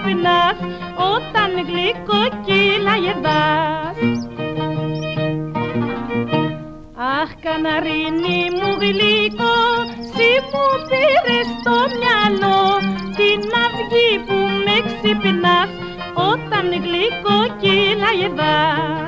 ξυπνάς όταν γλυκοκύλαγεδάς. Αχ, καναρίνι μου γλυκό, συ μου πήρες στο μυαλό την αυγή που με ξυπνάς όταν γλυκοκύλαγεδάς.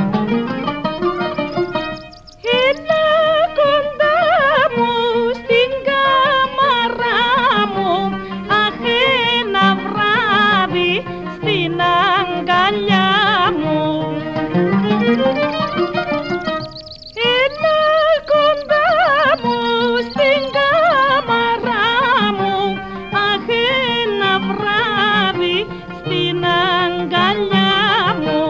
Έλα κοντά μου στην κάμαρα μου, αχ, ένα βράδυ στην αγκαλιά μου. Έλα κοντά μου στην κάμαρα μου, αχ, ένα βράδυ στην αγκαλιά μου.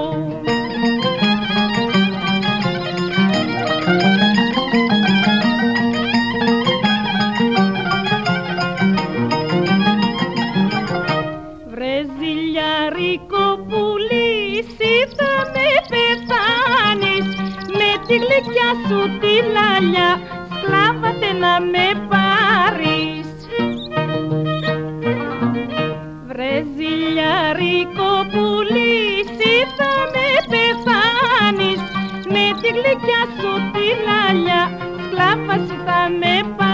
Βρε ζηλιάρικο πουλί, εσύ θα με πεθάνεις με τη γλυκιά σου τη λαλιά, σκλάβατε να με πάρεις. Βρε ζηλιάρικο πουλί, εσύ θα με πεθάνεις με τη γλυκιά σου τη λαλιά, σκλάβα σου θα με πάρεις.